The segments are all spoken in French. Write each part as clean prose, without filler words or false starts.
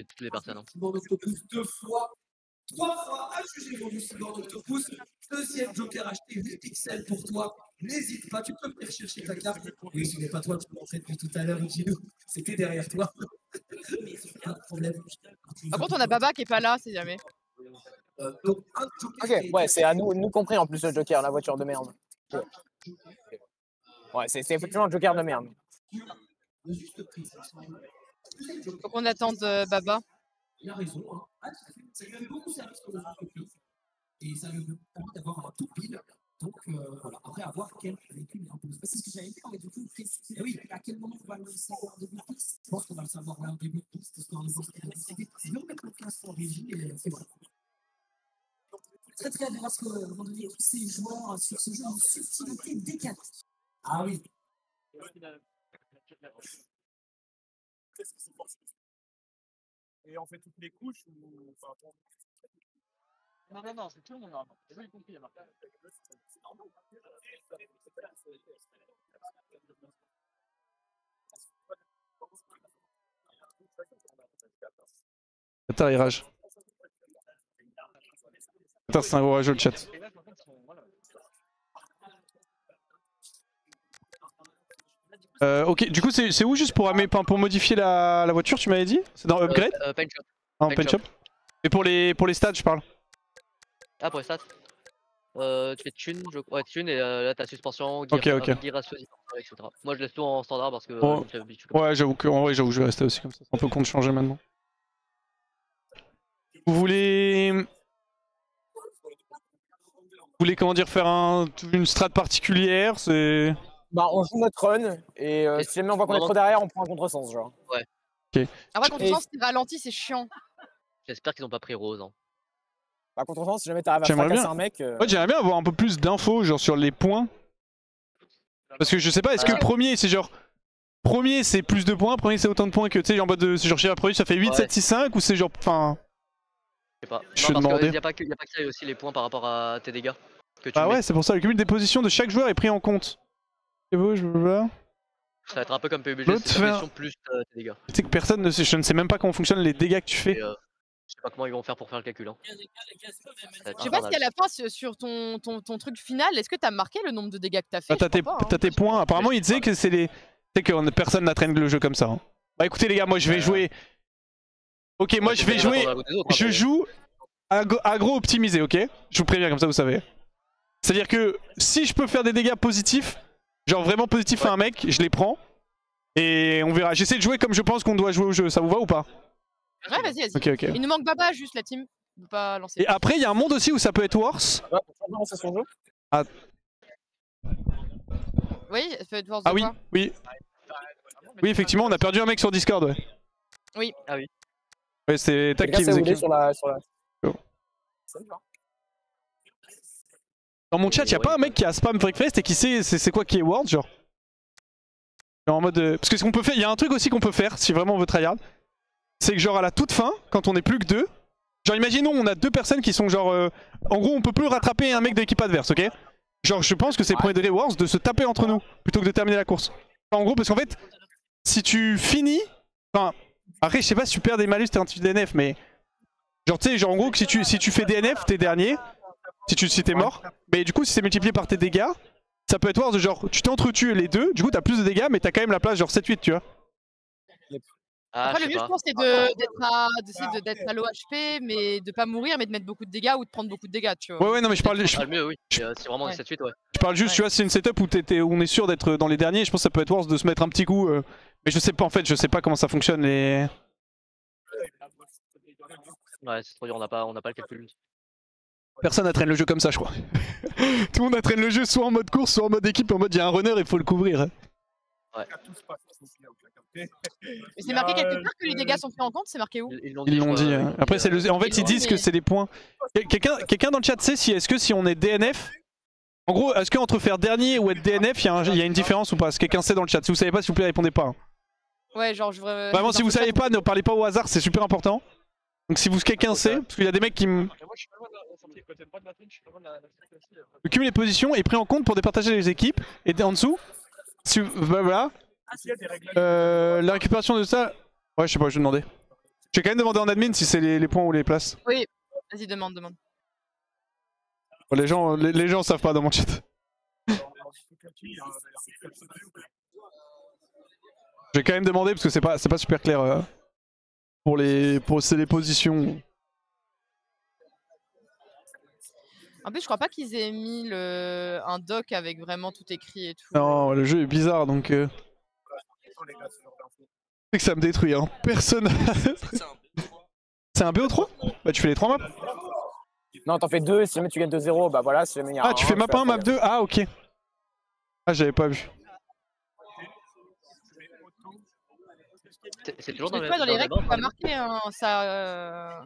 toutes les personnes. Hein. Cyborg Octopus 2 fois, 3 fois à juger vendu Cyborg Octopus. Deuxième Joker acheté 8 pixels pour toi. N'hésite pas, tu peux venir chercher ta carte. Oui, ce n'est pas toi qui m'en fais depuis tout à l'heure, Gino. C'était derrière toi. Mais pas de problème. Par contre, on a Baba qui est pas là, c'est jamais. Donc, un Joker Ok, ouais, c'est à nous compris en plus le Joker, la voiture de merde. Ouais, c'est effectivement un Joker de merde. Faut qu'on attende Baba. Il a raison. Hein. Ça lui a beaucoup servi sur le entreprise. Et ça lui permet d'avoir un tout pile. Donc, voilà. Après, à voir quel véhicule il impose. C'est ce que j'avais dit, mais du coup, et oui, à quel moment on va le savoir au début de piste? Je pense qu'on va le savoir là au début de piste, histoire de voir ce qu'il a décidé. Sinon, mettre le classe en régie et c'est voilà. Très très bien, parce que on donné tous ces joueurs sur ce jeu en subtilité décalée. Ah oui. Et on fait toutes les couches ou enfin, Non, c'est tout le monde normalement. C'est ça, y compris, il y a Attends, il rage. Attends, c'est un gros rageux le chat. Ok, du coup, c'est où juste pour modifier la voiture, tu m'avais dit? C'est dans Upgrade? Paint Shop. Ah, en Paint Shop. Et pour les stats, je parle. Ah, pour les stats tu fais thune, ouais, thune et là t'as suspension, Ok. gear ratio, etc. Moi je laisse tout en standard parce que Oh. je m'habitue comme Ouais, j'avoue que je vais rester aussi comme ça. C'est un peu con de changer maintenant. Vous voulez comment dire, faire une strat particulière? C'est. Bah, on joue notre run et si jamais on voit qu'on est trop derrière, on prend un contresens, genre. Ouais. Ok. Après, contresens, c'est ralenti, c'est chiant. J'espère qu'ils ont pas pris Rose. Hein. Bah, contresens, si jamais t'arrives à J'aimerais fracasser bien. un mec. Ouais, j'aimerais bien avoir un peu plus d'infos, genre sur les points. Parce que je sais pas, est-ce que premier c'est genre. Premier c'est plus de points, premier c'est autant de points que tu sais, en mode de. Genre chez la produit ça fait 8, 7, 6, 5 ou c'est genre. Enfin. Je sais pas. Je Non, vais parce demander. qu'il y a pas que ça, il y a aussi les points par rapport à tes dégâts. Que tu Ah mets. ouais, c'est pour ça, le cumul des positions de chaque joueur est pris en compte. C'est beau, je veux voir. Ça va être un peu comme PUBG, L'autre c'est ta position plus tes dégâts. Tu sais que personne ne sait, je ne sais même pas comment fonctionnent les dégâts que tu fais. Et, je sais pas comment ils vont faire pour faire le calcul. Hein. Je sais pas si à la fin, sur ton truc final, est-ce que t'as marqué le nombre de dégâts que t'as fait? T'as tes points. Apparemment, il disait que c'est les. Tu sais que personne n'attraîne le jeu comme ça. Hein. Bah écoutez, les gars, moi je vais jouer. Ok, moi je vais jouer. Je joue aggro optimisé, ok? Je vous préviens, comme ça vous savez. C'est-à-dire que si je peux faire des dégâts positifs, genre vraiment positifs à un mec, je les prends. Et on verra. J'essaie de jouer comme je pense qu'on doit jouer au jeu. Ça vous va ou pas? Ouais, vas-y. Ok. Il nous manque Baba, juste la team. On peut pas lancer. Et après, il y a un monde aussi où ça peut être worse. Ouais, pour lancer son jeu. Ah. Oui, ça peut être worse. Ah oui, oui. Oui, effectivement, on a perdu un mec sur Discord, ouais. Oui. Ah oui. Ouais, c'est Tac qui faisait. Dans mon chat, y'a pas un mec qui a spam Breakfast et qui sait c'est quoi qui est World, genre. Genre en mode. Parce que ce qu'on peut faire, il y a un truc aussi qu'on peut faire si vraiment on veut tryhard. C'est que genre à la toute fin, quand on est plus que deux, genre imaginons on a deux personnes qui sont genre. En gros, on peut plus rattraper un mec de l'équipe adverse, ok? Genre je pense que c'est premier degré Wars de se taper entre nous plutôt que de terminer la course. En gros, parce qu'en fait, si tu finis. Enfin, après, je sais pas si tu perds des malus, t'es un petit DNF, mais. Genre, tu sais, genre en gros, que si tu fais DNF, t'es dernier. Si t'es mort. Mais du coup, si c'est multiplié par tes dégâts, ça peut être worse de genre, tu t'entretues les deux, du coup, t'as plus de dégâts, mais t'as quand même la place genre 7-8, tu vois. Ah, après, le mieux, je pense, c'est d'être à low HP, mais de pas mourir, mais de mettre beaucoup de dégâts ou de prendre beaucoup de dégâts, tu vois. Ouais, non, mais je parle. Le mieux, oui. C'est vraiment des 7-8, ouais. Je parle juste, tu vois, c'est une setup où on est sûr d'être dans les derniers. Je pense que ça peut être worse de se mettre un petit coup. Mais je sais pas, en fait, je sais pas comment ça fonctionne les. Ouais, c'est trop dur, on n'a pas le calcul. Personne n'attraîne le jeu comme ça, je crois. Tout le monde attraîne le jeu soit en mode course, soit en mode équipe, en mode il y a un runner et il faut le couvrir. Ouais. Mais c'est marqué quelque part que les dégâts sont pris en compte, c'est marqué où? Ils l'ont dit. Après, en fait, ils disent que c'est les points. Quelqu'un dans le chat sait est-ce que si on est DNF. En gros, est-ce qu'entre faire dernier ou être DNF, il y a une différence ou pas? Est-ce que quelqu'un sait dans le chat? Si vous savez pas, s'il vous plaît, répondez pas. Hein. Ouais, genre, je voudrais. Vraiment, si vous savez pas, ne parlez pas au hasard, c'est super important. Donc si quelqu'un sait, parce qu'il y a des mecs qui me. Le cumul des positions est pris en compte pour départager les équipes. Et en dessous, voilà. La récupération de ça. Ouais, je sais pas, je vais demander. Je vais quand même demander en admin si c'est les points ou les places. Oui, vas-y, demande. Bon, les gens savent pas dans mon chat. Je vais quand même demander parce que c'est pas super clair pour les positions. En plus, je crois pas qu'ils aient mis un doc avec vraiment tout écrit et tout. Non, le jeu est bizarre donc. C'est que ça me détruit, hein. Personne. C'est un BO3 ? Bah, tu fais les 3 maps ? Non, t'en fais 2, si jamais tu gagnes 2-0, bah voilà, si jamais il y a Ah, tu fais map 1, map 2 ? Ah, ok. Ah, j'avais pas vu. C'est toujours dans, dans les règles, c'est pas marqué, hein, ça.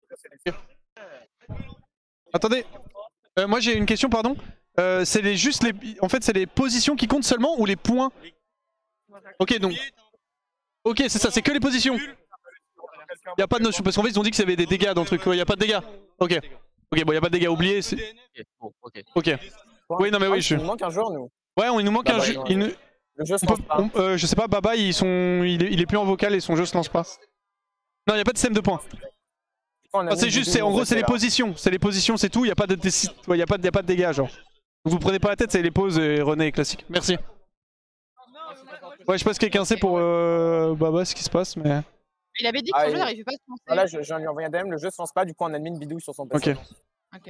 Attendez, moi j'ai une question, pardon. C'est en fait, c'est les positions qui comptent seulement ou les points ? Ok, donc. Ok, c'est ça, c'est que les positions. Y a pas de notion, parce qu'en fait ils ont dit qu'il y avait des dégâts dans le truc. Ouais, y a pas de dégâts. Ok. Ok, bon, y a pas de dégâts, oubliez. Ok. Oui, non, mais oui, Il nous manque un joueur, nous. Ouais, il nous manque un jeu. Le jeu se lance pas. Je sais pas, Baba, il est plus en vocal et son jeu se lance pas. Non, y a pas de système de points. C'est juste, en gros, c'est les positions. C'est les positions, c'est tout. Y a pas de dégâts, genre. Donc vous prenez pas la tête, c'est les pauses et René classique. Merci. Ouais, je sais pas si quelqu'un sait pour Baba ce qui se passe, mais. Il avait dit que son jeu n'arrivait pas à se lancer. Là, je viens de lui envoyer un DM, le jeu se lance pas, du coup en admin bidouille sur son PC. Ok.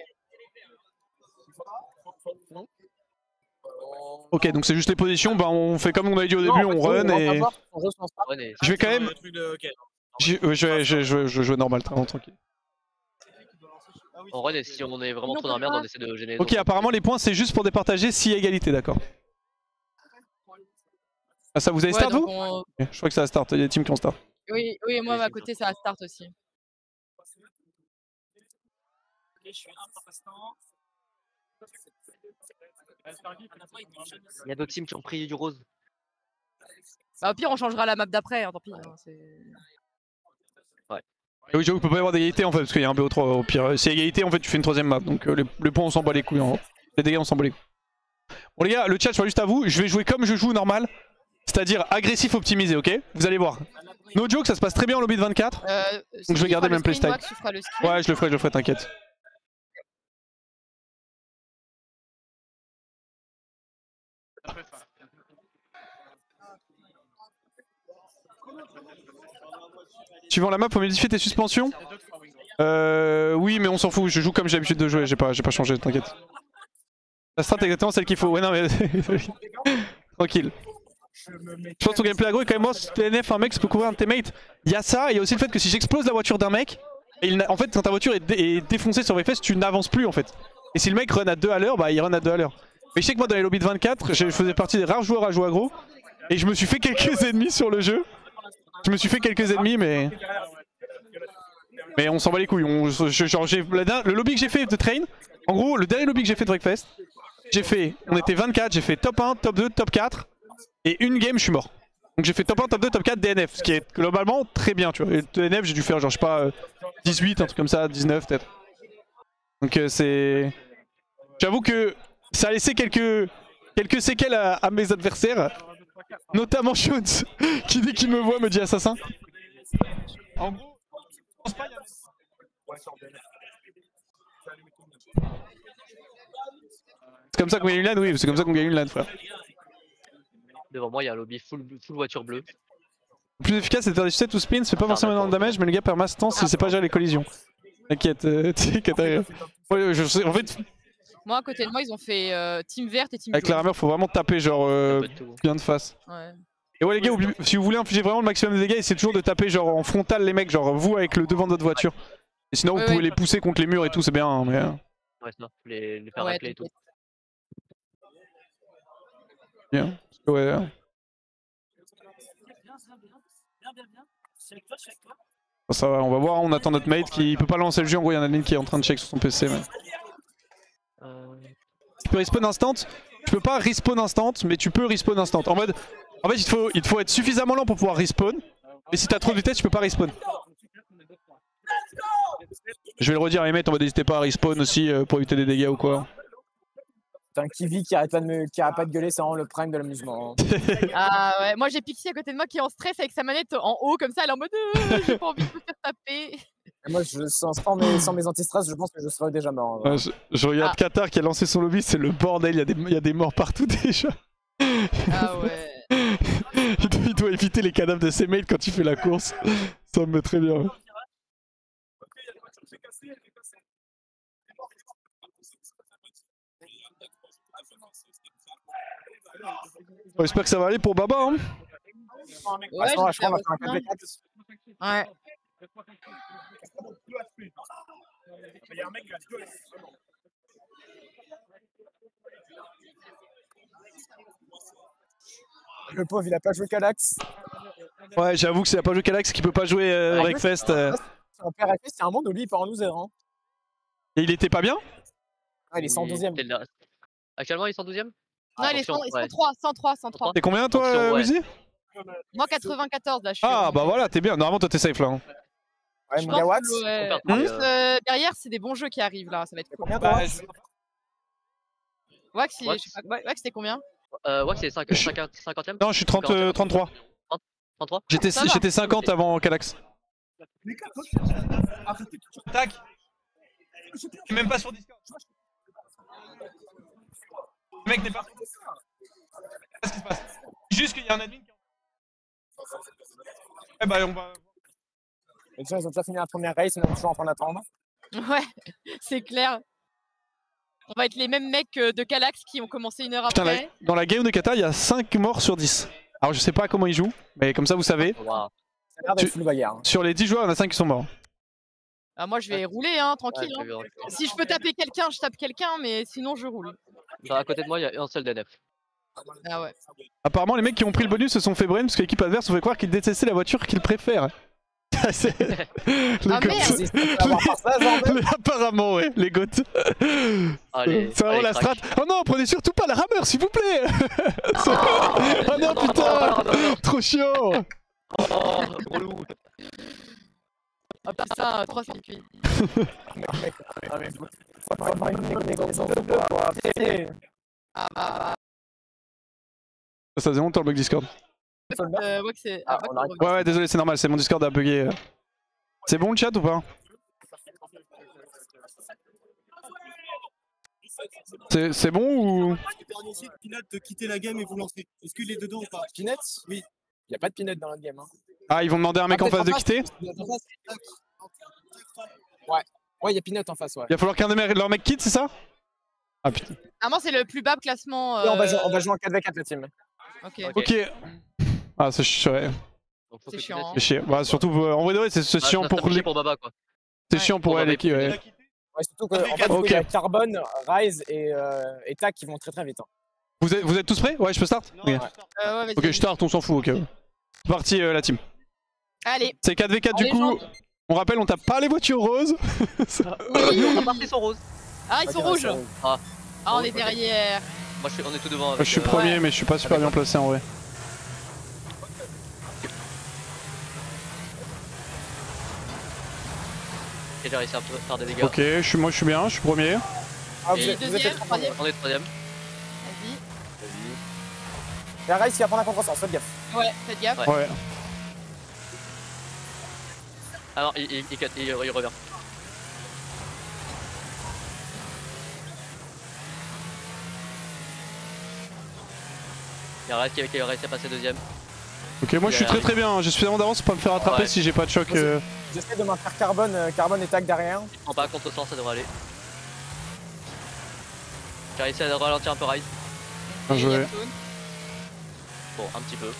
Ok, donc c'est juste les positions, bah on fait comme on avait dit au début, on run et. Je vais quand même. Je joue normal, très tranquille. On run et si on est vraiment trop dans la merde, on essaie de gêner. Ok, apparemment les points c'est juste pour départager s'il y a égalité, d'accord. Ah, ça vous avez start vous ? Je crois que ça a start, il y a des teams qui ont start. Oui, moi à côté ça a start aussi. Il y a d'autres teams qui ont pris du rose. Bah, au pire, on changera la map d'après, hein, tant pis. Hein, ouais. Et oui, j'avoue qu'il peut pas y avoir d'égalité en fait, parce qu'il y a un BO3 au pire. Si y a égalité, en fait, tu fais une troisième map. Donc les points, on s'en bat les couilles. Hein. Les dégâts, on s'en bat les couilles. Bon, les gars, le chat, je suis juste à vous. Je vais jouer comme je joue normal, c'est-à-dire agressif optimisé, ok ? Vous allez voir. No joke, ça se passe très bien en lobby de 24. Donc je vais garder le même playstyle. Ouais, je le ferai, t'inquiète. Suivant la map, faut modifier tes suspensions. Oui, mais on s'en fout, je joue comme j'ai l'habitude de jouer, j'ai pas changé, t'inquiète. La strat est exactement celle qu'il faut. Ouais, non, mais. Tranquille. Je pense que ton gameplay aggro est quand même mort. TNF, un mec ça peut couvrir un teammate. Il y a ça, et il y a aussi le fait que si j'explose la voiture d'un mec, en fait, quand ta voiture est défoncée sur VFS, tu n'avances plus en fait. Et si le mec run à 2 à l'heure, bah il run à 2 à l'heure. Mais je sais que moi dans les lobbies de 24, je faisais partie des rares joueurs à jouer aggro. Et je me suis fait quelques ennemis sur le jeu. Mais on s'en bat les couilles. Le lobby que j'ai fait de Train, en gros, le dernier lobby que j'ai fait de Breakfast, on était 24, j'ai fait top 1, top 2, top 4. Et une game, je suis mort. Donc j'ai fait top 1, top 2, top 4 DNF. Ce qui est globalement très bien, tu vois. Et DNF, j'ai dû faire genre, je sais pas, 18, un truc comme ça, 19 peut-être. Donc c'est. J'avoue que ça a laissé quelques séquelles à mes adversaires. Notamment Shones, qui dès qu'il me voit me dit assassin. En gros, je pense pas y a... C'est comme ça qu'on gagne une LAN, oui, c'est comme ça qu'on gagne une LAN, frère. Devant moi, il y a un lobby full voiture bleue. Le plus efficace, c'est de faire des succès ou spin, c'est pas forcément énorme de damage, mais le gars perd masse temps si c'est pas gérer les collisions. T'inquiète, en fait. Moi, à côté de moi, ils ont fait team verte et team avec la rameur, faut vraiment taper genre bien de face. Ouais. Et ouais les gars, si vous voulez infliger vraiment le maximum de dégâts, essayez toujours de taper genre en frontal les mecs, genre vous avec le devant de votre voiture. Et sinon vous pouvez les pousser contre les murs et tout, c'est bien, hein, mais... Ouais, c'est ça, les faire racler et tout. Bien, ouais. Ça va, on va voir, on attend notre mate qui peut pas lancer le jeu, en gros il y a un admin qui est en train de check sur son PC. Mais... Tu peux respawn instant, tu peux pas respawn instant, mais tu peux respawn instant. En mode, en fait il te faut être suffisamment lent pour pouvoir respawn, mais si t'as trop de vitesse tu peux pas respawn. Je vais le redire à les mates en mode n'hésitez pas à respawn aussi pour éviter des dégâts ou quoi. Putain, Kiwi qui arrête pas de gueuler, c'est vraiment le prime de l'amusement. Hein. Ah ouais, moi j'ai Pixie à côté de moi qui est en stress avec sa manette en haut comme ça, elle est en mode j'ai pas envie de me faire taper. Et moi, sans mes anti-stress, je pense que je serais déjà mort. Ouais, je regarde Qatar qui a lancé son lobby, c'est le bordel, il y a des morts partout déjà. Ah ouais. Il doit éviter les cadavres de ses mates quand il fait la course. Ça me met très bien. Ouais. J'espère que ça va aller pour Baba. Hein. Ouais, je crois qu'on va faire un 4v4. Ouais. Il y a un mec qui a deux. Le pauvre, il a pas joué Calax. Ouais, j'avoue que s'il a pas joué Calax, qu'il peut pas jouer Breakfast. Son père a fait, c'est un monde où lui il part en loser. Hein. Et il était pas bien? Ah, il est 112ème. Actuellement, il est 112ème? Non, il est 103. T'es combien toi, Wheezy? Moi 94 là, je suis. Ah bah voilà, t'es bien. Normalement, toi t'es safe là. Hein. Ouais, Je mon gars, pense Wax. que, en plus, derrière, c'est des bons jeux qui arrivent là, ça va être cool. Combien toi Wax, Wax, c'était combien? Ouais, c'est 50ème? Non, je suis 33. 33? J'étais 50 avant Calax. Tac. Même pas sur Discord. Le mec n'est pas. Qu'est-ce qui se passe? Juste qu'il y a un admin qui. Eh bah on va. Les gens ils ont déjà fini la première race, mais on est toujours en train d'attendre. Ouais, c'est clair. On va être les mêmes mecs de Calax qui ont commencé une heure après. Putain, dans la game de Qatar, il y a 5 morts sur 10. Alors je sais pas comment ils jouent, mais comme ça vous savez. Wow. Ça a l'air d'être full bagarre. Sur les 10 joueurs, il y en a 5 qui sont morts. Ah, moi je vais rouler, hein, tranquille. Ouais, hein. Si je peux taper quelqu'un, je tape quelqu'un, mais sinon je roule. À côté de moi, il y a un seul DNF. Ah ouais. Apparemment, les mecs qui ont pris le bonus se sont fait brain parce que l'équipe adverse ont fait croire qu'ils détestaient la voiture qu'ils préfèrent. Ah merde. Apparemment, ouais, les goats. C'est vraiment la strat. Oh non, prenez surtout pas la rameur, s'il vous plaît. Oh non, putain. Trop chiant. Oh, relou. Oh putain, 308. Ça faisait longtemps le bug Discord. Ouais, c'est. Ouais, désolé, c'est normal, c'est mon Discord a bugué. C'est bon le chat ou pas? C'est bon ou? Je permets aussi de Pinot de quitter la game et vous lancer. Est-ce qu'il est dedans ou pas? Pinot? Oui. Il n'y a pas de Pinot dans notre game. Hein. Ah, ils vont demander à un mec en face de quitter? Ouais, il y a Pinot en face, ouais. Il va falloir qu'un de leurs mecs quitte, c'est ça? Ah putain. Normalement, c'est le plus bas classement. Ouais, on va jouer en 4v4 la team. Ok. Ah, c'est chiant. C'est chiant. C'est chiant. Bah, surtout, en vrai de vrai, c'est chiant pour les. Pour Baba, quoi. C'est chiant pour l'équipe, ouais. Ouais, surtout que en fait, il y a Carbone, Rise et Tac qui vont très très vite. Hein. Vous êtes tous prêts? Ouais, je peux start? Ouais, ok, je start, on s'en fout, ok. C'est parti la team. Allez. C'est 4v4 du coup. On rappelle, on tape pas les voitures roses. Oui, on va partir sur rose. Ah, ils sont rouges. Ah, on est derrière. Moi, on est tout devant. Moi, je suis premier, mais je suis pas super bien placé en vrai. Et j'ai réussi à faire des dégâts. Ok, moi je suis bien, je suis premier. Ah, Et deuxième, troisième. On est troisième. Vas-y. Il y a Rise qui va prendre la contresens, faites gaffe. Ouais, faites gaffe. Ouais. Ah non, il revient. Il y a Red qui a réussi à passer deuxième. Ok, moi je suis très bien, j'ai suffisamment d'avance pour pas me faire attraper si j'ai pas de choc. J'essaie de maintenir Carbone et Tac derrière. Il prend pas contre sens, ça devrait aller. J'ai réussi à ralentir un peu Rise. Bien joué. Bon, un petit peu.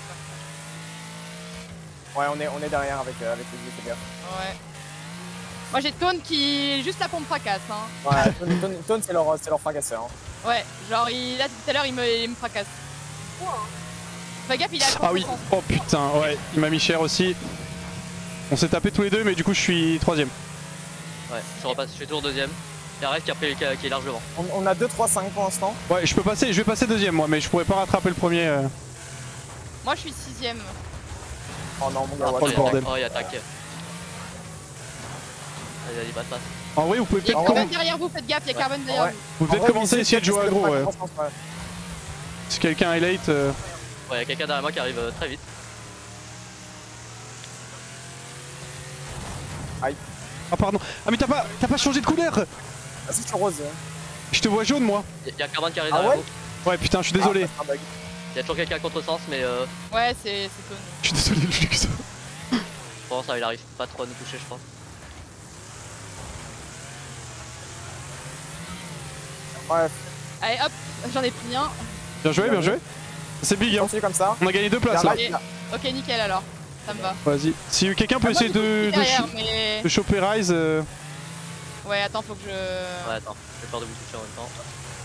Ouais, on est derrière avec les deux, c'est bien. Ouais. Moi j'ai Tone qui est juste là pour me fracasse. Hein. Ouais, Tone c'est leur fracasseur. Hein. Ouais, genre là tout à l'heure il me fracasse. Fais gaffe, il a. Ah oui, oh putain, ouais, il m'a mis cher aussi. On s'est tapé tous les deux, mais du coup je suis troisième. Ouais, je suis toujours deuxième. Il y a Red qui est large devant. On a 2-3-5 pour l'instant. Ouais, je vais passer deuxième moi, mais je pourrais pas rattraper le premier. Moi je suis sixième. Oh non, mon gars, oh, le bordel. Oh, il attaque. Vas-y, passe. En vrai, vous pouvez Il y a peut-être Carbone derrière vous, faites gaffe, il y a Carbone derrière vous. vous peut-être commencer à essayer de jouer aggro, ouais. Ouais. Si quelqu'un est late. Ouais, il y a quelqu'un derrière moi qui arrive très vite. Ah, pardon. Ah, mais t'as pas changé de couleur. Ah, si, je suis rose. Je te vois jaune, moi. Il y a Carbone qui arrive Ah derrière ouais vous. Ouais, putain, je suis désolé. Ah, bug. Il y a toujours quelqu'un à contresens, mais Ouais, c'est Tony. Je suis désolé, Lux. bon, ça il arrive pas trop à nous toucher, je pense. Bref, Allez hop, j'en ai pris un. Bien joué, bien joué. C'est big, hein. continue comme ça. On a gagné 2 places là. Derrière, Ok, nickel alors, ça me va. Vas-y. Si quelqu'un peut essayer Derrière, mais... de choper Rise. Ouais, attends, faut que je... Ouais, attends, j'ai peur de vous toucher en même temps.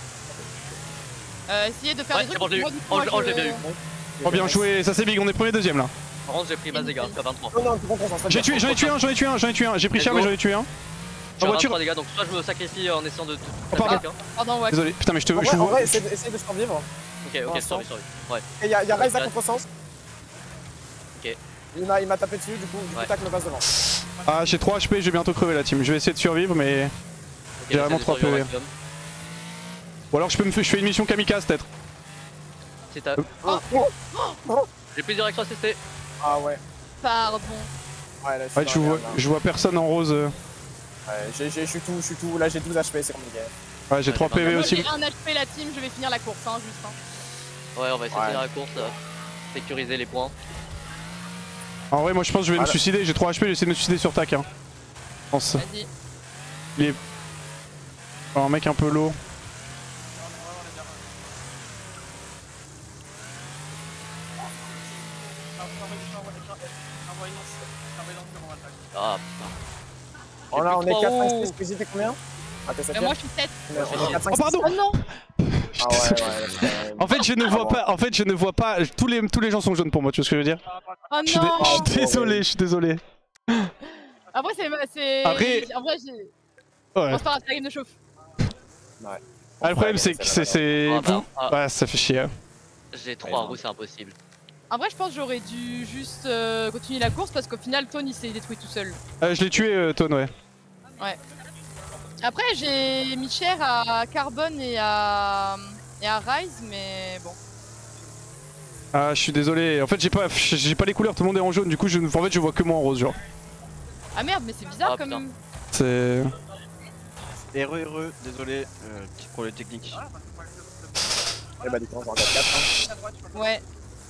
Essayez de faire Ouais, des c'est trucs. bon, je l'ai eu. Moi, du coup, Oh, moi, je l'ai bien eu. Oh, bien joué, ça c'est big, on est premier deuxième là. Par contre, j'ai pris base dégâts, à 23. Non, tu comprends, ça. J'en ai tué un. J'ai pris cher, mais j'en ai tué un. J'ai En voiture. 23 dégâts, donc soit je me sacrifie en essayant de Oh, pardon. quelqu'un. Pardon, ouais. Désolé, putain, mais je En vrai, vois. essaye de survivre. Ok, Pour l'instant. sorry. Ouais. Et il y a Rise à contresens. Ok. Il m'a tapé dessus, du coup, Ouais. tac, me passe devant. Ah, j'ai 3 HP, je vais bientôt crever la team. Je vais essayer de survivre, mais. Ok, J'ai vraiment j'essaie de 3 survivre au PV. maximum. Ou alors je fais une mission kamikaze peut-être. C'est ta. Oh. J'ai plus direct sur CC. Ah ouais. Pardon. Ouais, là, Ouais, je suis dans la merde, là. je vois personne en rose. Ouais, je suis tout. Là, j'ai 12 HP, c'est compliqué. Ouais, j'ai 3 Ouais, PV Moi, aussi. j'ai un HP la team, je vais finir la course, hein, juste. Hein. Ouais, on va essayer de Ouais. finir la course, sécuriser les points. En vrai, moi je pense que je vais me Voilà. suicider. J'ai 3 HP, j'essaie de me suicider sur tac. Hein. Je pense. Vas-y. Un mec un peu low. Ah, Oh là, on est plus 4 trois 5 hauts. 6, Squeezy, t'es combien? Ah, t'es 7 Moi, je suis 7. On est 4 5 Oh, pardon. Oh non. Ah ouais. En fait, je ne vois pas. Tous les gens sont jaunes pour moi, tu vois ce que je veux dire? Oh Je suis non. je suis désolé. Après, c'est... Après- En vrai, j'ai... Ouais. Bon, c'est pas grave, c'est la game de chauffe. Ah, le problème, c'est que c'est. Ah, bah, ah. Ouais, ça fait chier. Hein. j'ai 3 roues, c'est impossible. En vrai, je pense que j'aurais dû juste continuer la course parce qu'au final, Tony s'est détruit tout seul. Je l'ai tué, Tone, ouais. Après, j'ai mis cher à Carbone et à Rise, mais bon. Ah, je suis désolé. En fait, j'ai pas les couleurs, tout le monde est en jaune. Du coup, en fait, je vois que moi en rose, genre. Ah merde, mais c'est bizarre Ah, comme... putain. C'est. Heureux, désolé, petit problème technique. Et bah, du coup, on va en 4 hein. Ouais.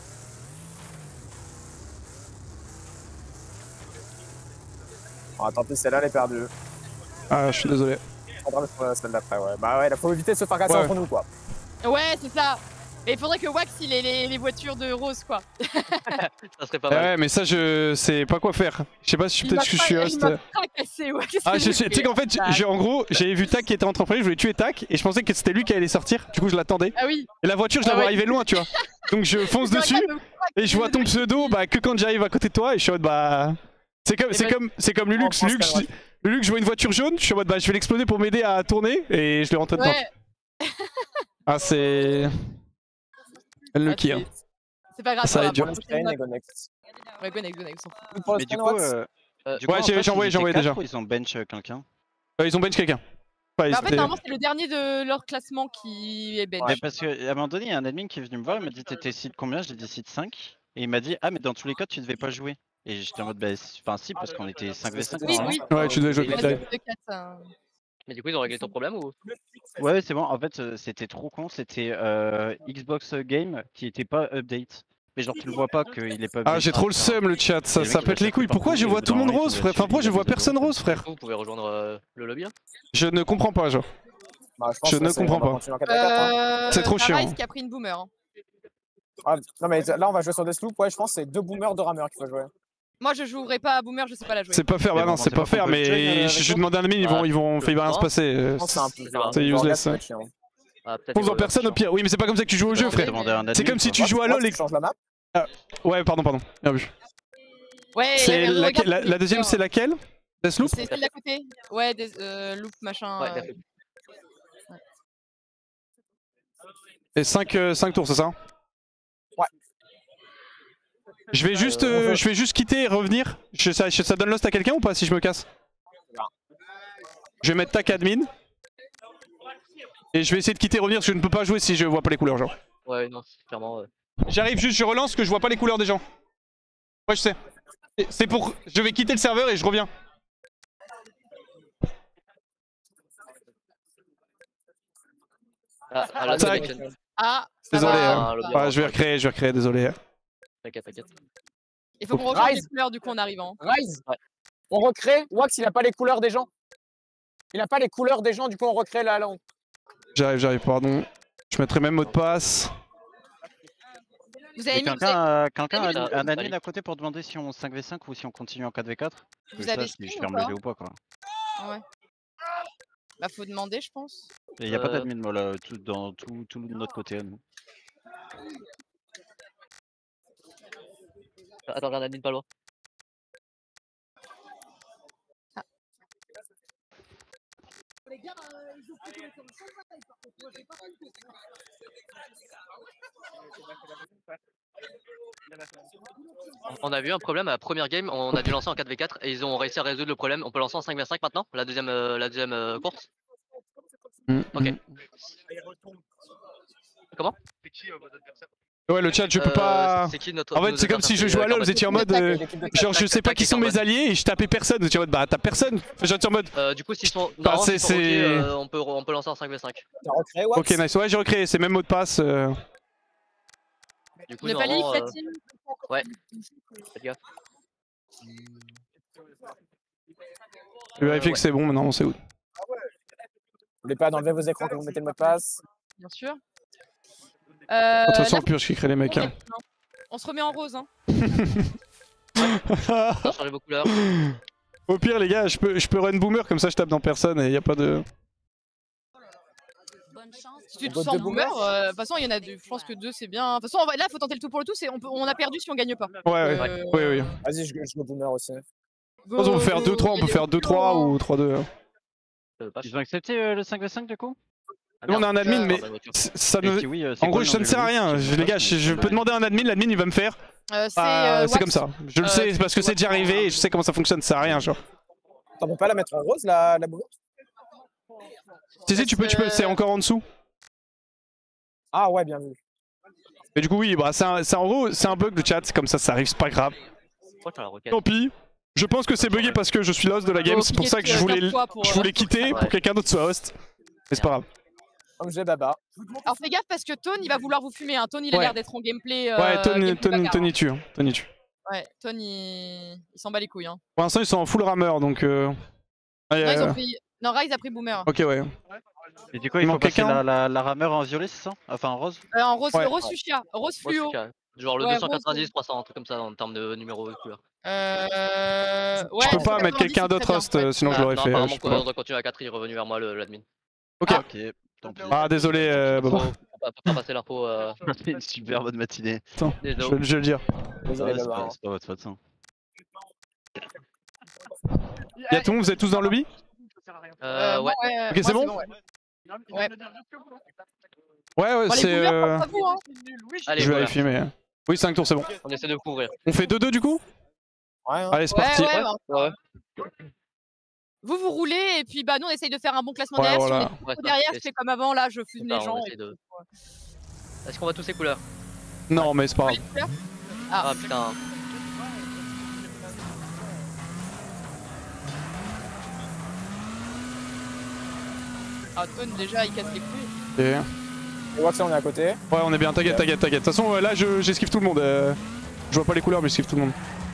Ah, tant pis, celle-là, elle est perdue. Ah, je suis désolé. On va la semaine d'après, ouais. Bah ouais, il faut éviter de se faire casser Ouais. entre nous, quoi. Ouais, c'est ça. Et il faudrait que Wax il ait les voitures de Rose, quoi. Ça serait pas Ah mal. ouais, mais ça, je sais pas quoi faire. Je sais pas si peut-être que je suis host. Il m'a fracassé, Wax. Ah, tu sais qu'en fait, en gros, j'avais vu Tac qui était en train de je voulais tuer Tac et je pensais que c'était lui qui allait sortir. Du coup, je l'attendais. Ah oui. Et la voiture, je la Ah vois ouais. arriver loin, tu vois. Donc, je fonce dessus et je vois ton pseudo bah, que quand j'arrive à côté de toi et je suis en mode bah. C'est comme Lulux. Lulux, je vois une voiture jaune, je suis en mode bah, je vais l'exploser pour m'aider à tourner et je l'ai rentré dedans. Ouais. Ah, c'est. Lucky, hein. C'est pas grave. Ça va être dur. la Stay prochaine and map. go next. Ouais, go next, on s'en fout. Pour le Mais du Spain coup, Wax. Ouais, en fait, j'ai envoyé ils étaient déjà. quatre ou ils ont bench quelqu'un. Ils ont bench quelqu'un. Enfin, Bah, ils en fait, étaient- normalement, c'est le dernier de leur classement qui est bench. Mais parce qu'à un moment donné, il y a un admin qui est venu me voir, il m'a dit t'étais seed combien? J'ai dit seed 5. Et il m'a dit ah mais dans tous les cas tu devais pas jouer. Et j'étais en mode bah enfin si parce qu'on était 5v5. Oui, normalement. oui. Ouais, tu devais jouer. Ouais, Ouais. c'est 2-4, hein. Mais du coup, ils ont réglé ton problème ou? Ouais c'est bon, en fait c'était trop con, c'était Xbox Game qui était pas update. Mais genre tu le vois pas qu'il est pas update. Ah, j'ai trop le seum le chat, ça Et le mec, pète il les va couilles. chercher Pourquoi partout, je et vois au tout le bout monde d'un moment, rose, il frère? va Enfin, pourquoi je dessus, vois il va personne rose, frère? Vous pouvez rejoindre le lobby. Hein. Je ne comprends pas, genre. Bah, pense je que ne c'est- comprends on va pas. continuer en 4 à 4, hein. C'est trop t'as chiant. Rise qui a pris une boomer. Hein. Ah, non, mais là, on va jouer sur des sloops. Ouais, je pense que c'est 2 boomers, 2 rameurs qu'il faut jouer. Moi, je jouerai pas à boomer, je sais pas la jouer. C'est pas faire, bah Mais non, bon, c'est c'est pas pas faire, qu'on peut join, mais avec je toi demande à un ami, ils vont, il va rien se passer. Je pense que c'est un peu. C'est useless, ouais. chiant. Ah, peut-être Pose qu'ils en vont- personne au pire. Oui, mais c'est pas comme ça que tu joues au jeu, Ouais, frère. Demander à un admin, C'est comme si quoi. tu joues à LoL et Tu changes la map. Ouais, pardon. Bien vu. Ouais, C'est regarde, la deuxième, c'est laquelle? Deathloop? C'est celle d'à côté. Ouais, des loop machin. Ouais, d'accord. Et 5 tours, c'est ça? Ouais. Je vais juste quitter et revenir. Ça donne lost à quelqu'un ou pas si je me casse? Je vais mettre tac admin. Et je vais essayer de quitter et revenir parce que je ne peux pas jouer si je vois pas les couleurs genre. Ouais, non, clairement. J'arrive juste, je relance que je vois pas les couleurs des gens. Ouais, je sais. C'est pour... Je vais quitter le serveur et je reviens. Ah, là, Tac. c'est Ah, ça Désolé, va. je vais recréer, désolé. T'inquiète, t'inquiète. Il faut qu'on rechange les Rise. couleurs du coup en arrivant. Rise. Ouais. On recrée. Wax, il a pas les couleurs des gens. Il a pas les couleurs des gens, du coup on recrée là. J'arrive, pardon. Je mettrai même mot de passe. Vous avez mis. Quelqu'un a ça, un admin allez. à côté pour demander si on 5v5 ou si on continue en 4v4? Vous Je avez sache si je stream ferme ou le pas jeu ou pas quoi. Ouais. Bah faut demander je pense. Et y a pas d'admin moi là, dans tout de notre côté à nous. Attends, regarde, admin pas loin. On a vu un problème à la première game, on a dû lancer en 4v4 et ils ont réussi à résoudre le problème. On peut lancer en 5v5 maintenant, la deuxième course. Ok. Comment? Ouais, le chat, je peux pas. C'est qui notre. En fait, c'est comme si je jouais à LoL, vous étiez en mode. Genre, je sais pas qui sont mes alliés et je tapais personne. Vous étiez en mode, bah, t'as personne. Enfin, j'étais en mode. Du coup, s'ils sont. Bah, Non, s'ils sont c'est- ok, on peut lancer en 5v5. T'as recréé Wax? Ok, nice. Ouais, j'ai recréé, c'est même mot de passe. Du coup, Ne pas normalement, leak la team. ouais. Faites gaffe. Je vais vérifier que c'est bon, maintenant on sait où. N'oubliez pas d'enlever vos écrans quand vous mettez le mot de passe. Bien sûr. De toute façon, Là, au pire, je kickerai les mecs. Hein. on se remet en rose hein. Changez vos couleurs. Au pire, les gars, je peux run boomer, comme ça je tape dans personne et y a pas de. Si tu te Go sens de boomer, boomer. de toute façon il y en a deux. Je pense que deux c'est bien. De toute façon là faut tenter le tout pour le tout. On a perdu si on gagne pas. Ouais, oui. Vas-y, je go boomer aussi. Je pense qu'on peut faire 2-3, on peut faire 2-3 ou 3-2. Ils ont accepté le 5v5 du coup? Nous on a un admin, mais ça Et ne. si oui, c'est En quoi gros, le ça nom ne du sert à lobby? rien. Les gars, je peux demander à un admin, l'admin il va me faire. C'est comme ça. Je le sais, parce que c'est déjà arrivé et je sais comment ça fonctionne, ça sert à rien, genre. T'en peux pas la mettre en rose, la boomer? Si, tu peux, c'est encore en dessous. Ah ouais, bien vu. Mais du coup, oui, bah, en gros, c'est un bug de chat, c'est comme ça arrive, c'est pas grave. Pourquoi tu as la requête? Tant pis. Je pense que c'est bugué parce que je suis l'host de la game, c'est pour ça que je voulais quitter pour que quelqu'un d'autre soit host. Mais c'est pas grave. Comme j'ai Baba. Alors fais gaffe parce que Tone il va vouloir vous fumer. Hein. Tone il a Ouais. l'air d'être en gameplay. Ouais, gameplay bagarre, Tony tue. Tony tue. Ouais, Tone il s'en bat les couilles. Hein. Pour l'instant, ils sont en full rameur donc. Non, ils ont pris... non, Rise a pris Boomer. Ok, ouais. Et du coup, il faut manque passer quelqu'un la rameur en violet, c'est ça? Enfin en rose? En rose, Ouais. rose fuchsia, rose fluo. Genre le Ouais, 290, 300, un truc comme ça en termes de numéro de couleur. Ouais, Je peux pas 290, mettre quelqu'un c'est d'autre très host, bien, ouais. sinon je l'aurais non, fait. apparemment, Je peux on pas. doit continuer à 4, il est revenu vers moi l'admin. Ok. Ok, tant pis. Ah, désolé, Bobo. Faut pas passer l'info. C'est une super bonne matinée. Attends, Désolé. je vais le dire. Désolé, Ouais, c'est Baba. pas votre faute ça. Y'a tout le monde, vous êtes tous dans le lobby? Ouais. Ok, c'est bon? Ouais. Ouais. Ouais, Bon, les c'est. boomers, pense à vous, hein. Allez, Je vais voilà. vérifier, mais. Oui, 5 tours, c'est bon. On essaie de couvrir. On fait 2-2 du coup? Ouais, hein. Allez, c'est Ouais, parti. ouais, bah, Ouais. vous roulez et puis bah nous on essaye de faire un bon classement Ouais, derrière. voilà. Si on est Ouais, trop derrière, ça, je fais comme avant là, je fume c'est les ça, gens. on essaie de- Est-ce qu'on voit tous ces couleurs? Non, mais c'est pas grave. Ah putain. Ah Tone déjà il casse les couilles. Ok. Et Wax, on est à côté. Ouais, on est bien, t'inquiète. De toute façon, là, j'esquive tout le monde. Je vois pas les couleurs, mais j'esquive tout le monde.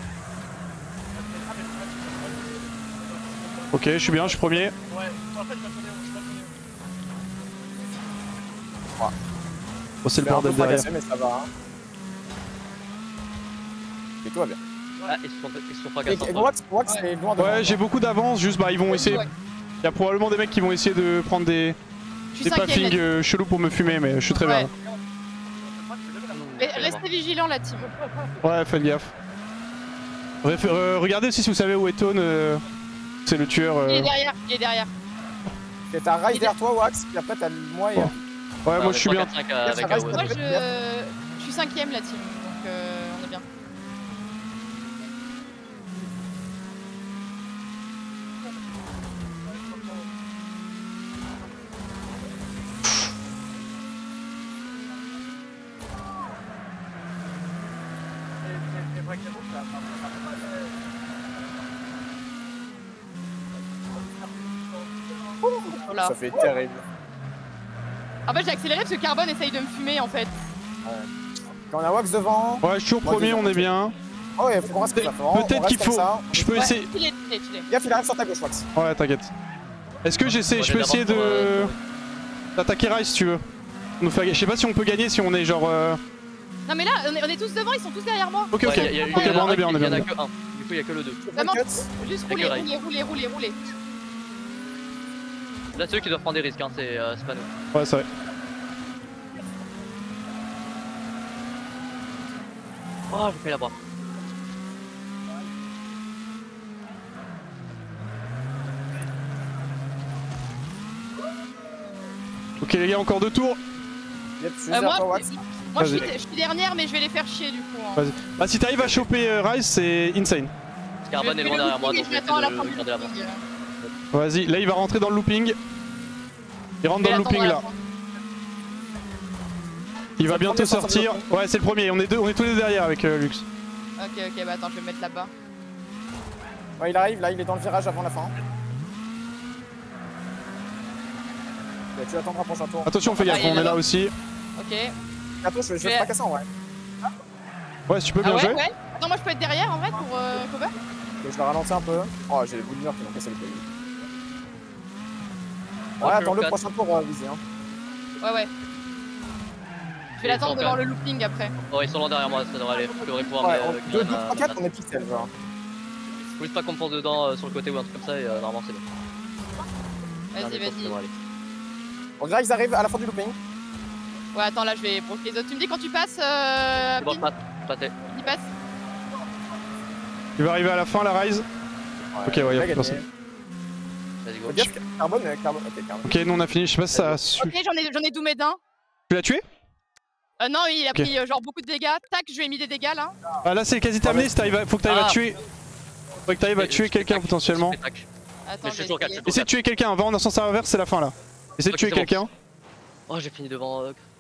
Ok, je suis bien, je suis premier. Oh, c'est le C'est un peu bordel derrière. fracassé, mais ça va. Hein. Et tout va bien. Ah, ils se sont pas Et cassés. Wax, c'est loin de Ouais, j'ai beaucoup d'avance, juste bah ils vont essayer. Ouais. Il y a probablement des mecs qui vont essayer de prendre des Je suis puffings cinquième. chelous pour me fumer, mais je suis très Ouais. bien. Restez vigilants la team. Ouais, faites gaffe. Bref, regardez aussi si vous savez où est Tone. C'est le tueur. Il est derrière, il est derrière. Et t'as Rise derrière toi, Wax, puis après t'as moi et. Ouais. Ouais, moi je suis bien. 4-5 avec Ça reste AOE. Moi Ouais. je suis cinquième la team, donc on est bien. avec les autres, ça va Voilà. Ça fait terrible. En fait, j'ai accéléré parce que Carbone essaye de me fumer en fait. Quand on a Wax devant. Ouais, je suis toujours Moi, premier, deuxième, on est ok. bien. Oh ouais, faut qu'on reste comme ça. Peut-être qu'il faut. Je peux Ouais, essayer. chillé. Gaffe, il arrive sur ta gauche, Wax. Ouais, t'inquiète. Est-ce que j'essaie, Moi, je peux j'ai essayer d'abord de d'attaquer Rise si tu veux. Nous faire... Je sais pas si on peut gagner si on est genre. Non mais là, on est tous devant, ils sont tous derrière moi. Ok, ok. Ouais, y a- Ok, bon, on est bien, on est Il y en bien. a que un. Du coup, il y a que le 2. Vraiment, Cut. juste Y'a que rouler. Là, c'est eux qui doivent prendre des risques, hein, c'est pas nous. Ouais, c'est vrai. Oh, j'ai fait la barre. Ok, les gars, encore 2 tours. Yep, je suis derrière toi, Wax. Moi je Vas-y. suis dernière, mais je vais les faire chier du coup. Hein. Vas-y. Bah, si t'arrives à choper Rise, c'est insane. Carbone est loin derrière moi, donc je vais j'attends à la essayer fin de du garder la barre. looping. Vas-y, là, il va rentrer dans le looping. Il rentre Je dans vais le looping l'attendre à là. la fin. Il va le bientôt premier sortir sortir. du looping. Ouais, c'est le premier. On est tous les deux derrière avec Lux. Ok, bah attends, je vais me mettre là-bas. Ouais, il arrive, là, il est dans le virage avant la fin. Ouais, tu attendras prochain tour. Attention, fais gaffe, il est on est là là-bas. aussi. Ok. Attends, je vais vais- fracasser en vrai. Ouais, si tu peux Ah bien ouais, jouer. ouais. Attends, moi je peux être derrière en vrai pour cover. Ok, je le ralentis un peu. Oh, j'ai les boulineurs qui m'ont cassé le pays. Oh, Ouais, je attends le le prochain tour, Visé. Hein. Ouais. Je vais l'attendre devant le looping après. Oh, ils sont loin derrière moi, ça devrait aller. Je devrais pouvoir Ouais, me. 2, 3, 4, on est pixel, genre. Faut juste pas qu'on me fonce dedans sur le côté ou un truc comme ça, et normalement c'est bon. Vas-y. Ça devrait aller. Bon, là, ils arrivent à la fin du looping. Ouais, attends, là je vais pour les autres. Tu me dis quand tu passes, C'est bon, je passe. Passé. il passe. Il va arriver à la fin, la Rise. Ok, ouais, y'a plus personne. Vas-y, go. Faut dire que Carbone. Ok, Carbone. Ok, nous on a fini. Je sais pas si ça a su. Ok, j'en ai doomé d'un. Tu l'as tué? Non, il a Ok. pris genre beaucoup de dégâts. Tac, je lui ai mis des dégâts là. Ah, là, c'est quasi terminé. Faut que t'arrives à Ah. tuer. Faut que t'arrives à tuer quelqu'un potentiellement. Attends, Mais je je suis vais sur 4. essayer. Essaye de tuer quelqu'un. Va en sens inverse, c'est la fin là. Essaye de Ok, tuer c'est bon. quelqu'un. Oh, j'ai fini devant.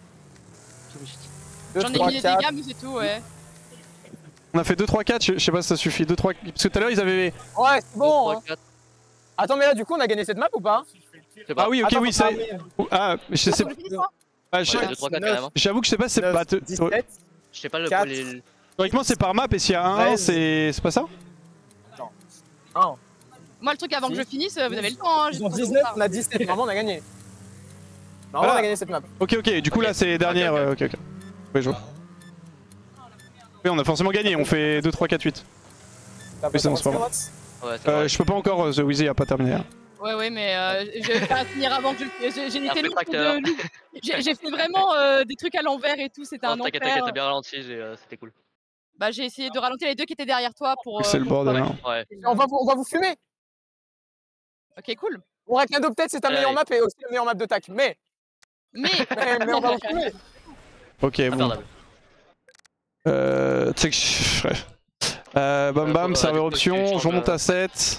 2, J'en ai 3, mis des 4. dégâts, mais c'est tout, ouais. On a fait 2, 3, 4. Je sais pas si ça suffit. 2, 3. Parce que tout à l'heure, ils avaient. Ouais, c'est bon. Hein. 4. Attends, mais là, du coup, on a gagné cette map ou pas? Je sais pas. Ah oui, ok, Attends, oui, faut ça. terminer. Ah, mais je sais. Je finis quoi Ah, Ouais, 2, 3, 4 carrément. j'avoue que je sais pas, c'est 9, pas. 17. Je sais pas le 4. les. Théoriquement, c'est par map et s'il y a un 1, 13. c'est pas ça? 1. Moi, le truc avant que je finisse, vous avez le temps. Hein, Ils j'ai ont pas 19, trop on a 17. Normalement, on a gagné. Normalement, on Voilà. a gagné cette map. Ok, du coup Ok. là, c'est dernière. Ok, Ok. Oui, je vois. Oui, on a forcément gagné. On fait 2, 3, 4, 8. T'as Oui, c'est bon, c'est pas pas bon. Ouais, c'est vrai. Je peux pas encore. The Wheezy a pas terminé. Hein. Ouais, mais je vais pas finir avant que j'ai été Après lourd tracteur. de loup. J'ai fait vraiment des trucs à l'envers et tout, c'était un T'inquiète, enfer. t'inquiète, t'as bien ralenti, c'était cool. Bah, j'ai essayé de ralentir les deux qui étaient derrière toi pour. C'est le pour bordel. cover. Hein. Ouais. On va vous fumer. Ok, cool. On Raknado, peut-être, c'est ta meilleure Ouais. map et aussi la meilleure map de tac. Mais Mais. on va vous fumer. Ok, bon. Imperdable. Tu sais que je. Bref. Bam bam, du serveur coup, option, tu je changes, remonte à 7.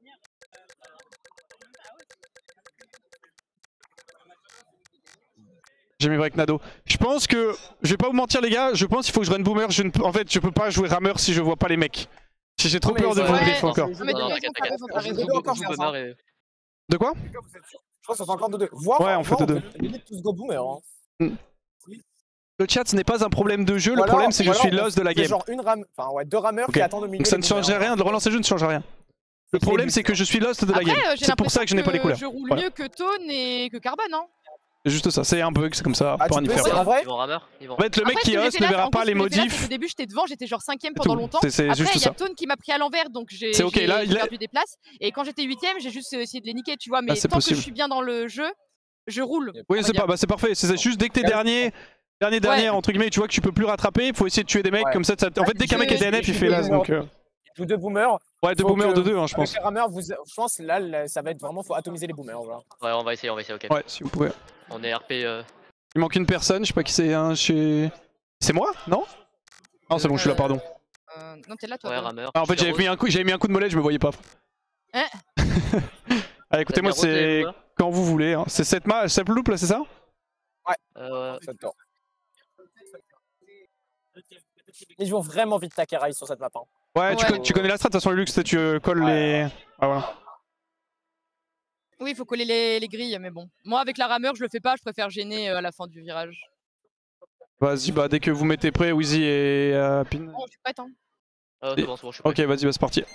J'ai mis Raknado. Je pense que. Je vais pas vous mentir, les gars, je pense qu'il faut que je run boomer. En fait, je peux pas jouer rameur si je vois pas les mecs. J'ai trop Non, mais peur de ouais, vous ouais, griffe encore. Non, mais de Non, toute t'inquiète, façon, t'as raison, t'as t'inquiète. raison. Joue encore, Joue je pense, bonheur et. De quoi? Je pense qu'on fait encore 2-2. Voire, Ouais, on fait 2-2. Limite tous go boomer. Hein. Le chat, ce n'est pas un problème de jeu, Ou le alors- problème c'est que ou je suis alors, lost de la c'est game. genre deux rameurs Ok. qui attendent au milieu. Donc ça les ne change boomers. rien, de relancer le jeu ne change rien. Le problème c'est que je suis lost de la Après, game. j'ai C'est pour ça que je n'ai pas les couleurs. Je roule Voilà. mieux que Tone et que Carbone, hein. C'est juste ça, c'est un bug, c'est comme ça, Ah, pour tu rien y peux, faire. c'est en vrai. Ils vont rameur. Ils vont. En fait, le mec Après, qui ce que j'ai host fait ne là, verra en pas gros, les ce que j'ai fait là, c'est modifs. qu'au début, j'étais devant, j'étais genre 5ème C'est pendant tout. longtemps. C'est Après, juste il y ça. a Tone qui m'a pris à l'envers, donc j'ai C'est ok, là, il a- perdu des places. Et quand j'étais 8ème, j'ai juste essayé de les niquer, tu vois. Mais c'est tant que possible. je suis bien dans le jeu, je roule. Oui, on c'est va pas, bah c'est parfait. C'est juste dès que t'es dernier, entre guillemets, tu vois que tu peux plus rattraper, il faut essayer de tuer des mecs Ouais. comme ça. En fait, dès qu'un mec est DNF, il fait las. Donc, Tous deux boomers. ouais, deux Faut boomers que- de 2, hein, je pense. Les rameurs, je pense là, ça va être vraiment, faut atomiser les boomers. Voilà. Ouais, on va essayer, ok. Ouais, si vous pouvez. On est RP. Il manque une personne, je sais pas qui c'est. Hein, chez... C'est moi? Non? Non, c'est bon, je suis là, pardon. Non, t'es là, toi. Ouais, toi. rameur. Ah, en fait, j'avais mis un coup de mollet, je me voyais pas. Hein Allez, écoutez, moi, c'est quand vous voulez. Hein. C'est cette loop là, c'est ça? Ouais. Ça te tord. Ils vont vraiment vite taquer Rise sur cette map. Hein. Ouais, tu connais la strat, de toute façon, le luxe, tu colles les. Ah, voilà. Oui, il faut coller les grilles, mais bon. Moi, avec la rameur, je le fais pas, je préfère gêner à la fin du virage. Vas-y, bah dès que vous mettez prêt, Wheezy et Pin. Oh, je suis prête, hein. C'est bon, je suis prêt. Ok, vas-y, bah c'est parti.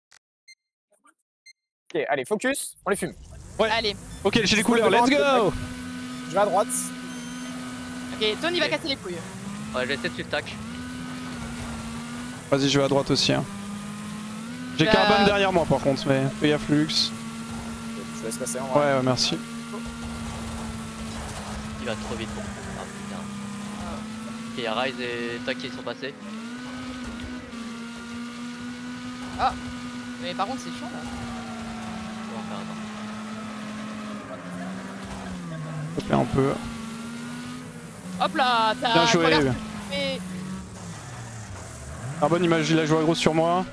Ok, allez, focus, on les fume. Ouais. Allez. Ok, j'ai les couleurs, let's go! Je vais à droite. Ok, Tony va casser les couilles. Ouais, je vais essayer de suivre tac. Vas-y, je vais à droite aussi. Hein. J'ai Bah... Carbone derrière moi par contre, mais fais gaffe, Lux. Je laisse passer en vrai. Ouais, merci. Il va trop vite pour. Ah putain. Ok, il y a Rise et tac qui sont passés. Ah! Mais par contre, c'est chiant là. On va faire attends. Hop là un peu. Hop là, t'as. Bien joué. Mais... Carbone, il a joué gros sur moi.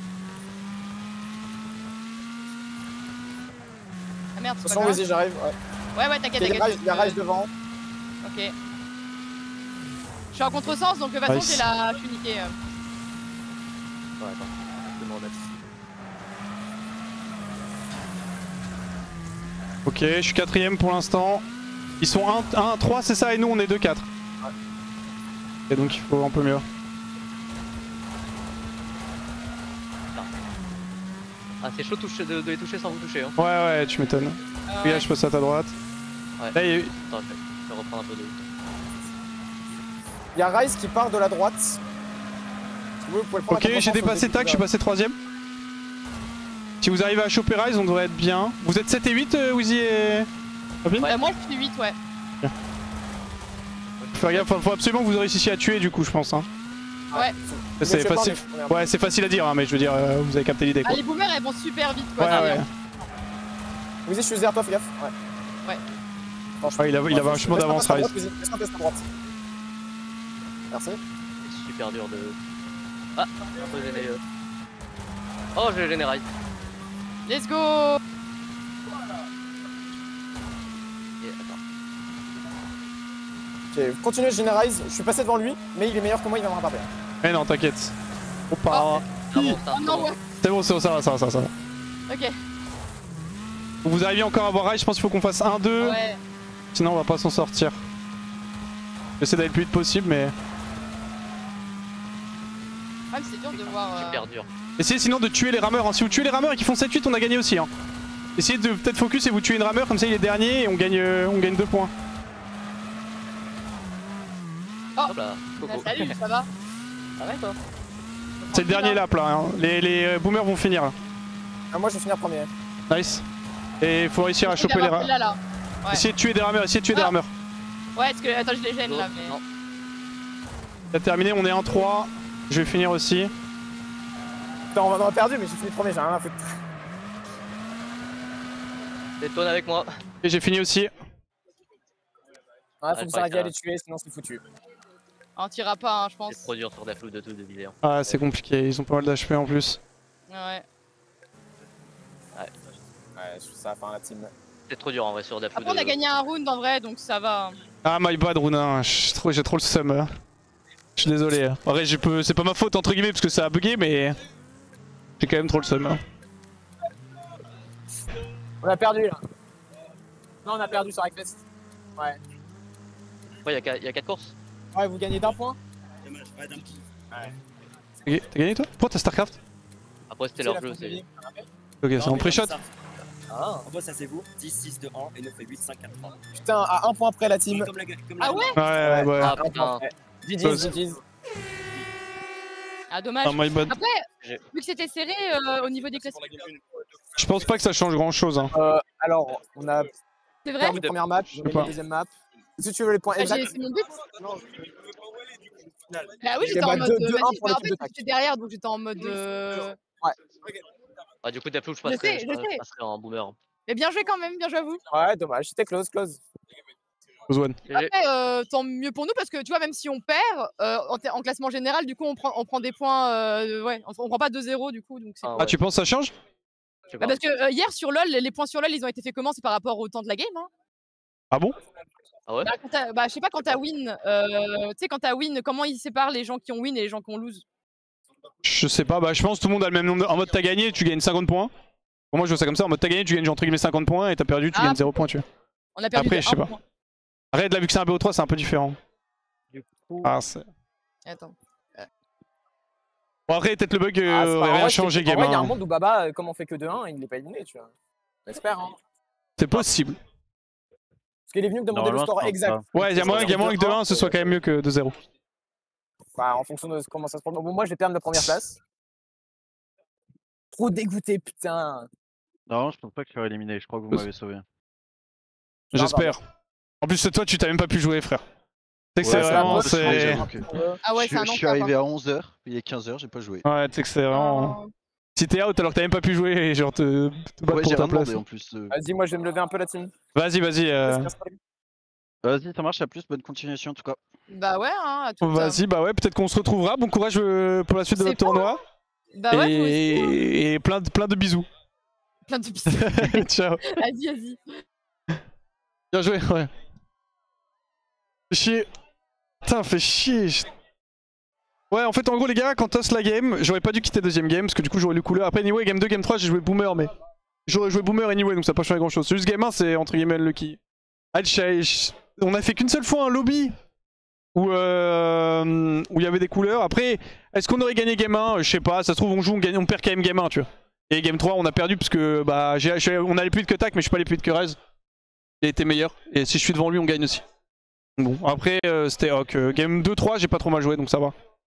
Ah merde, c'est De pas toute façon, grave. vas-y, j'arrive. Ouais. Ouais, t'inquiète, Il y a Rise devant. Ok. Je suis en contresens, donc de toute façon, Nice. je suis niqué. Ouais, attends. Je vais me remettre. Ok, je suis 4ème pour l'instant. Ils sont 1-3, c'est ça, et nous on est 2-4. Ouais. Et donc il faut un peu mieux. Ah, c'est chaud de les toucher sans vous toucher. Hein. Ouais, tu m'étonnes. Oui, là, je passe à ta droite. Ouais. Là, Attends, je vais reprendre un peu de. Il y a Rise qui part de la droite. Si vous pouvez le prendre Ok, j'ai dépassé tac, je suis passé 3ème. Si vous arrivez à choper Rise, on devrait être bien. Vous êtes 7 et 8, Wheezy et Robin? Ouais, moi, je suis 8, ouais. Faut faire gaffe, faut absolument que vous réussissiez à tuer du coup, je pense. Hein. Ouais. C'est facile. Ouais, c'est facile à dire, hein, mais je veux dire, vous avez capté l'idée Ah, quoi. les boomers, elles vont super vite, quoi. Ouais. Vas-y, je suis derrière toi, fais gaffe. Ouais. Franchement, il avait vachement d'avance, Rise. Laisse-moi passer à droite. Merci. C'est super dur de. Ah, un peu gêné. Oh, j'ai gêné Rise. Let's go! Et attends. Ok, continuez, je générise. Je suis passé devant lui, mais il est meilleur que moi, il va me rattraper. Mais non, t'inquiète. Opa. Ah bon, ça, Oh non, ouais. C'est bon, ça va. Ok. Vous arrivez encore à avoir Rise, je pense qu'il faut qu'on fasse 1-2. Ouais. Sinon, on va pas s'en sortir. J'essaie d'aller le plus vite possible, mais. Ah, mais c'est dur de voir. super dur. Essayez sinon de tuer les rameurs. Hein. Si vous tuez les rameurs et qu'ils font 7-8, on a gagné aussi. Hein. Essayez de peut-être focus et vous tuez une rameur, comme ça il est dernier et on gagne 2 points. Oh. Hop là, Ah, coco. salut, ça va? Ah ouais, toi? C'est le dernier lap là. Hein. Les boomers vont finir là. Ah, moi, je vais finir premier. Nice. Et il faut réussir à J'essaie choper les d'avoir rameurs. celle-là, là. Ouais. Essayez de tuer des rameurs, Ouais, parce que. Attends, je les gêne là, mais. Non. C'est terminé, on est 1-3. Je vais finir aussi. Putain, on a perdu, mais j'ai fini premier, j'ai rien à foutre. Détonne avec moi. Et j'ai fini aussi. Ouais, faut Ouais, que vous arriviez ça. à les tuer, sinon c'est foutu. On tirera pas, hein, je pense. C'est trop dur sur Deathloop de tout de viser. Ah, c'est compliqué, ils ont pas mal d'HP en plus. Ouais. Ouais, ça va faire la team. C'est trop dur en vrai sur Deathloop. Après, on a gagné un round en vrai, donc ça va. Ah, my bad, Runa, j'ai trop le seum. Hein. Je suis désolé. En vrai, c'est pas ma faute entre guillemets parce que ça a bugué, mais j'ai quand même trop le seum. Hein. On a perdu là. Non, on a perdu sur Hackfest. Ouais. Ouais, il y a 4 courses. Ouais, vous gagnez d'un point. T'as gagné toi? Pourquoi t'as Starcraft? Après, c'était C'est leur la jeu. fin de vie. Ok, c'est en pré-shot. Ah. En gros, ça c'est vous, 10, 6, 2, 1 et nous fait 8, 5, 4, 3. Putain, à un point près la team. Ah ouais? Ouais. Ah putain. GG's. Ah, dommage. Ah, my bad. Après, vu que c'était serré au niveau des classements. Je pense pas que ça change grand chose. Hein. Alors, on a C'est vrai? perdu la première map, on a pas. la deuxième map. Si tu veux les points Ah, exacts. c'est mon but. Ah oui, j'étais bah, en mode. 2-1 Vas-y, pour bah, en l'équipe fait, de tac. j'étais derrière, donc j'étais en mode. Ah, du coup, Deathloop, je Je sais, passerai, je je sais. passerai en boomer. Mais bien joué quand même, bien joué à vous. Ouais, dommage, c'était close. One. GG. Après, tant mieux pour nous parce que tu vois, même si on perd en classement général, du coup, on prend des points. Ouais, on prend pas 2-0 du coup. Donc c'est Ah, cool. Ah, tu penses que ça change? Je sais Bah, pas. parce que hier sur LoL, les points sur LoL, ils ont été faits comment? C'est par rapport au temps de la game, hein? Ah bon? Ah ouais? Je sais pas, quand t'as win, tu sais, quand t'as win, comment ils séparent les gens qui ont win et les gens qui ont lose? Je sais pas, bah je pense que tout le monde a le même nombre. En mode t'as gagné, tu gagnes 50 points. Pour moi je vois ça comme ça, en mode t'as gagné, tu gagnes genre entre guillemets 50 points et t'as perdu, tu gagnes 0 points, tu vois. On a perdu Après, de je sais 1 pas. point. Arrête, là vu que c'est un BO3, c'est un peu différent. Du coup... Ah, c'est... Attends. Bon après, peut-être le bug Ah, c'est pas- aurait en rien vrai, changé, en vrai, il y a un gamin. monde où Baba, comme on fait que 2-1, il n'est pas éliminé, tu vois. J'espère, hein. C'est possible. Parce qu'il est venu me demander le Normalement, score je pense exact. pas. Ouais, il y a moyen que 2-1 ce soit quand même mieux que 2-0. Bah, en fonction de comment ça se passe. Bon, moi, je vais perdre ma première place. Trop dégoûté, putain. Non, je pense pas que tu seras éliminé, je crois que vous m'avez sauvé. J'espère. En plus, toi, tu t'as même pas pu jouer, frère. C'est que c'est Ouais, c'est la vraiment. bosse, C'est... Ah ouais, c'est un Je suis enfer, arrivé hein. à 11h, il est 15h, j'ai pas joué. Ouais, tu sais que c'est vraiment. Oh. Si t'es out alors que t'as même pas pu jouer et genre te battre Ouais, pour j'ai ta rien place. demandé en plus. Vas-y, moi, je vais me lever un peu la team. Vas-y, vas-y. Vas-y, ça marche, à plus, bonne continuation en tout cas. Bah ouais, hein, à toute. Vas-y, bah ouais, peut-être qu'on se retrouvera. Bon courage pour la suite de C'est votre tournoi. Bah ouais, vous aussi. Et plein de bisous. Plein de bisous. Ciao. Vas-y, vas-y. Bien joué, ouais. Fais chier. Putain, fait chier. Ouais, en fait, en gros, les gars, quand toss la game, j'aurais pas dû quitter deuxième game parce que du coup, j'aurais lu couleur. Après, anyway, game 2, game 3, j'ai joué boomer, mais j'aurais joué boomer anyway, donc ça n'a pas changé grand chose. C'est juste game 1, c'est entre guillemets unlucky. On a fait qu'une seule fois un lobby où il y avait des couleurs. Après, est-ce qu'on aurait gagné game 1? Je sais pas, ça se trouve, on perd quand même game 1, tu vois. Et game 3, on a perdu parce que bah, on a les plus vite que Tac, mais je suis pas les plus vite que Rez. Il a été meilleur. Et si je suis devant lui, on gagne aussi. Bon, après, c'était ok. Game 2-3, j'ai pas trop mal joué, donc ça va.